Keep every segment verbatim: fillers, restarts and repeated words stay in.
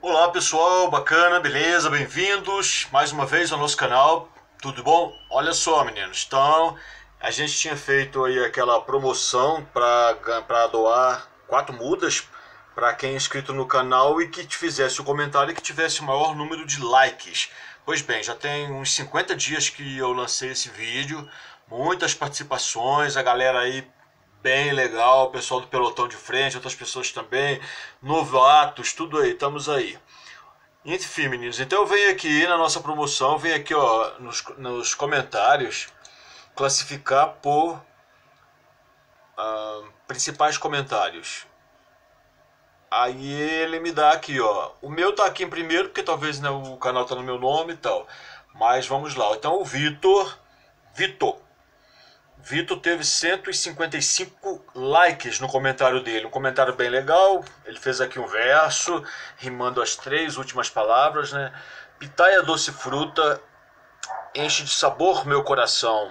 Olá pessoal, bacana, beleza, bem-vindos mais uma vez ao nosso canal, tudo bom? Olha só meninos, então a gente tinha feito aí aquela promoção para doar quatro mudas para quem é inscrito no canal e que te fizesse o comentário e que tivesse o maior número de likes. Pois bem, já tem uns cinquenta dias que eu lancei esse vídeo, muitas participações, a galera aí bem legal, o pessoal do pelotão de frente, outras pessoas também, novatos, tudo aí, estamos aí. Enfim, meninos, então eu venho aqui na nossa promoção, venho aqui ó, nos, nos comentários, classificar por ah, principais comentários. Aí ele me dá aqui, ó, o meu tá aqui em primeiro, porque talvez né, o canal tá no meu nome e tal, mas vamos lá. Então o Vitor, Vitor, Vitor teve cento e cinquenta e cinco likes no comentário dele, um comentário bem legal. Ele fez aqui um verso, rimando as três últimas palavras, né? Pitaia doce fruta, enche de sabor meu coração.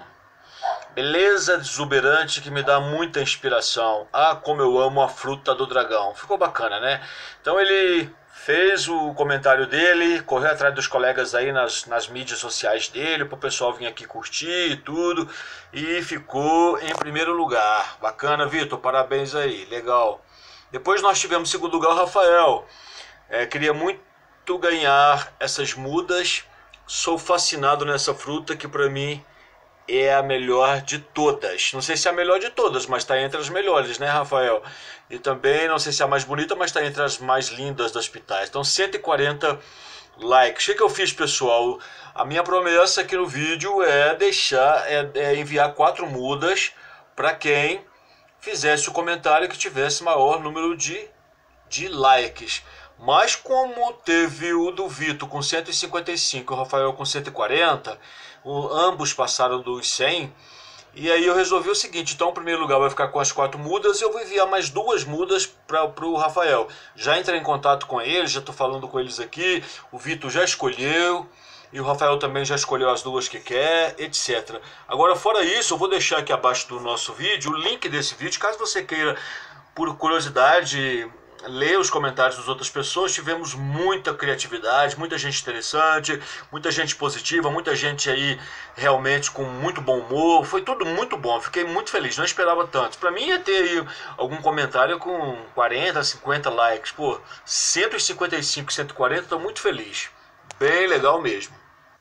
Beleza exuberante que me dá muita inspiração. Ah, como eu amo a fruta do dragão. Ficou bacana, né? Então ele fez o comentário dele, correu atrás dos colegas aí nas, nas mídias sociais dele, para o pessoal vir aqui curtir e tudo, e ficou em primeiro lugar. Bacana, Vitor, parabéns aí, legal. Depois nós tivemos em segundo lugar o Rafael. É, queria muito ganhar essas mudas, sou fascinado nessa fruta que para mim é a melhor de todas. Não sei se é a melhor de todas, mas está entre as melhores, né, Rafael? E também, não sei se é a mais bonita, mas está entre as mais lindas das pitaias. Então, cento e quarenta likes. O que eu fiz, pessoal? A minha promessa aqui no vídeo é deixar, é, é enviar quatro mudas para quem fizesse o comentário que tivesse maior número de, de likes. Mas como teve o do Vitor com cento e cinquenta e cinco e o Rafael com cento e quarenta, o, ambos passaram dos cem, e aí eu resolvi o seguinte, então o primeiro lugar vai ficar com as quatro mudas e eu vou enviar mais duas mudas para o Rafael. Já entrei em contato com eles, já estou falando com eles aqui, o Vitor já escolheu, e o Rafael também já escolheu as duas que quer, etcétera. Agora, fora isso, eu vou deixar aqui abaixo do nosso vídeo o link desse vídeo, caso você queira, por curiosidade, ler os comentários das outras pessoas. Tivemos muita criatividade, muita gente interessante, muita gente positiva, muita gente aí realmente com muito bom humor. Foi tudo muito bom, fiquei muito feliz, não esperava tanto. Para mim ia ter aí algum comentário com quarenta, cinquenta likes. Pô, cento e cinquenta e cinco, cento e quarenta, estou muito feliz. Bem legal mesmo.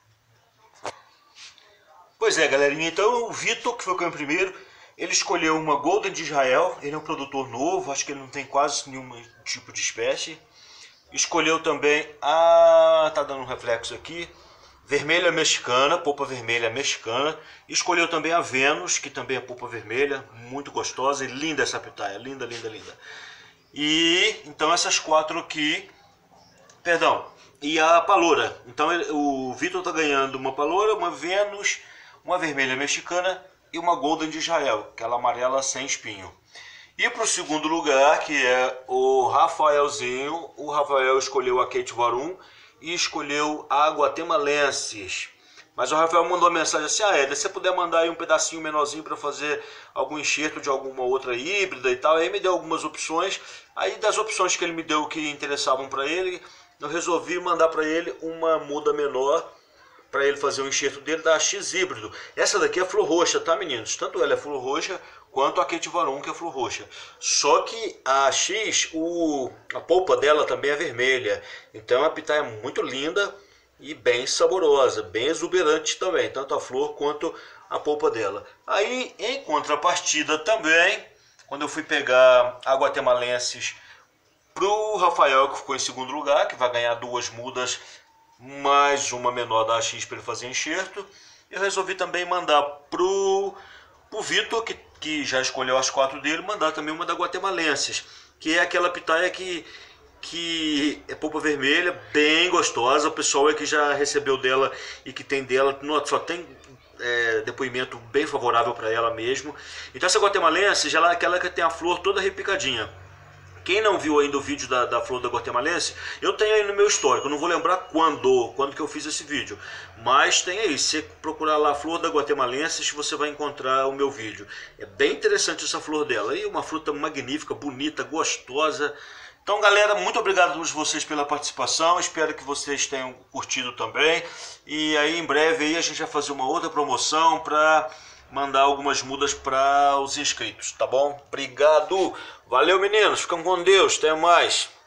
Pois é, galerinha, então o Vitor, que foi o primeiro, ele escolheu uma Golden de Israel, ele é um produtor novo, acho que ele não tem quase nenhum tipo de espécie. Escolheu também a... tá dando um reflexo aqui. Vermelha mexicana, polpa vermelha mexicana. Escolheu também a Vênus, que também é polpa vermelha, muito gostosa e linda essa pitaia, linda, linda, linda. E então essas quatro aqui, perdão, e a Paloura. Então o Vitor tá ganhando uma Paloura, uma Vênus, uma vermelha mexicana e uma Golden de Israel, aquela amarela sem espinho. E para o segundo lugar, que é o Rafaelzinho, o Rafael escolheu a Kate Varum e escolheu a Guatemalenses. Mas o Rafael mandou uma mensagem assim, ah, Éder, se você puder mandar aí um pedacinho menorzinho para fazer algum enxerto de alguma outra híbrida e tal, aí me deu algumas opções. Aí das opções que ele me deu que interessavam para ele, eu resolvi mandar para ele uma muda menor, para ele fazer o enxerto dele da X híbrido. Essa daqui é flor roxa, tá, meninos? Tanto ela é flor roxa, quanto a Kate Varum, que é flor roxa. Só que a X, o, a polpa dela também é vermelha. Então é uma pitaia muito linda e bem saborosa, bem exuberante também, tanto a flor quanto a polpa dela. Aí, em contrapartida também, quando eu fui pegar a Guatemalenses pro Rafael, que ficou em segundo lugar, que vai ganhar duas mudas, mais uma menor da X para ele fazer enxerto, eu resolvi também mandar pro, pro Vitor, que, que já escolheu as quatro dele, mandar também uma da Guatemalenses, que é aquela pitaia que, que é polpa vermelha, bem gostosa. O pessoal é que já recebeu dela e que tem dela, só tem é, depoimento bem favorável para ela mesmo. Então essa Guatemalenses, ela é aquela que tem a flor toda repicadinha. Quem não viu ainda o vídeo da, da flor da Guatemalense, eu tenho aí no meu histórico, eu não vou lembrar quando, quando que eu fiz esse vídeo, mas tem aí, se você procurar lá a flor da Guatemalense, você vai encontrar o meu vídeo. É bem interessante essa flor dela, e uma fruta magnífica, bonita, gostosa, Então, galera, muito obrigado a todos vocês pela participação. Espero que vocês tenham curtido também. E aí, em breve, aí, a gente vai fazer uma outra promoção para mandar algumas mudas para os inscritos, tá bom? Obrigado. Valeu, meninos. Ficam com Deus. Até mais.